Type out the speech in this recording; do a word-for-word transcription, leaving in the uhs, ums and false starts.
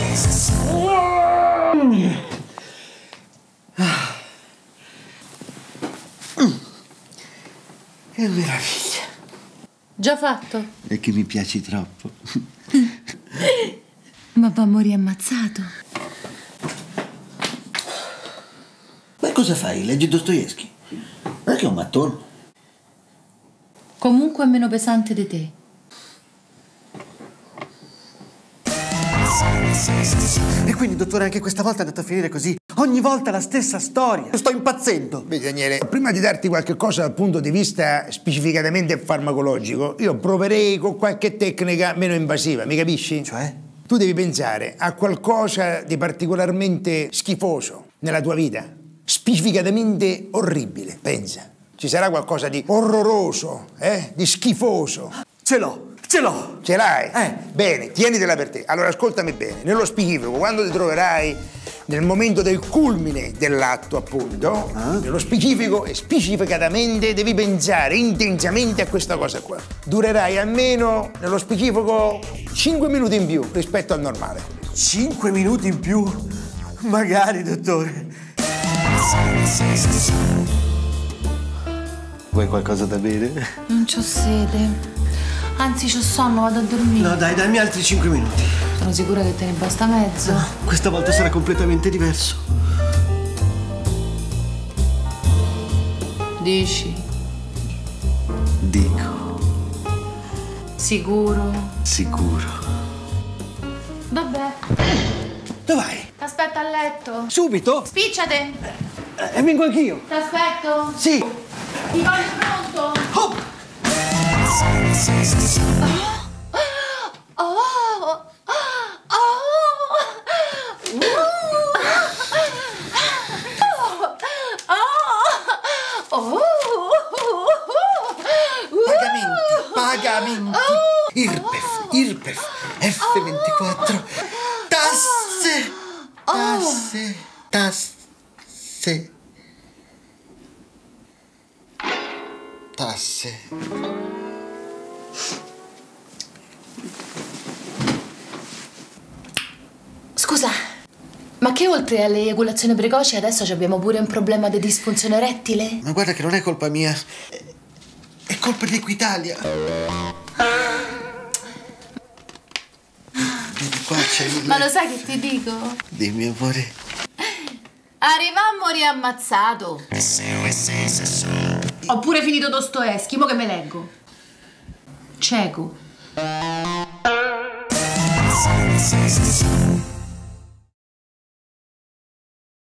Che meraviglia. Già fatto? È che mi piaci troppo. Ma va a morire ammazzato. Ma cosa fai? Leggi Dostoevskij? Non è che è un mattone. Comunque è meno pesante di te. E quindi, dottore, anche questa volta è andata a finire così. Ogni volta la stessa storia. Sto impazzendo. Vedi, Daniele, prima di darti qualche cosa dal punto di vista specificatamente farmacologico, io proverei con qualche tecnica meno invasiva, mi capisci? Cioè? Tu devi pensare a qualcosa di particolarmente schifoso nella tua vita, specificatamente orribile, pensa. Ci sarà qualcosa di orroroso, eh? Di schifoso. Ce l'ho. Ce l'ho! Ce l'hai? Eh. Bene, tienitela per te. Allora ascoltami bene, nello specifico, quando ti troverai nel momento del culmine dell'atto, appunto, ah. nello specifico e specificatamente devi pensare intensamente a questa cosa qua. Durerai almeno, nello specifico, cinque minuti in più rispetto al normale. cinque minuti in più? Magari, dottore. Vuoi qualcosa da bere? Non c'ho sede. Anzi, c'ho sonno, vado a dormire. No, dai, dammi altri cinque minuti. Sono sicura che te ne basta mezzo. No, questa volta sarà completamente diverso. Dici? Dico. Sicuro? Sicuro. Vabbè. Dove vai? T'aspetto a letto. Subito? Spicciate. E eh, vengo anch'io. T'aspetto. Sì. Ti voglio pronto. Oh! Oh, oh, oh, Pagamenti, pagamenti. Irpef, Irpef, F ventiquattro. Tasse, tasse, tasse. Tasse. Scusa, ma che oltre all'eiaculazione precoce adesso abbiamo pure un problema di disfunzione erettile? Ma guarda che non è colpa mia, è colpa di Equitalia. Vieni qua, c'è il... Ma lo sai che ti dico? Dimmi, amore. Arrivammo riammazzato. Ho pure finito Dostoevskij, mo che me leggo. Cieco.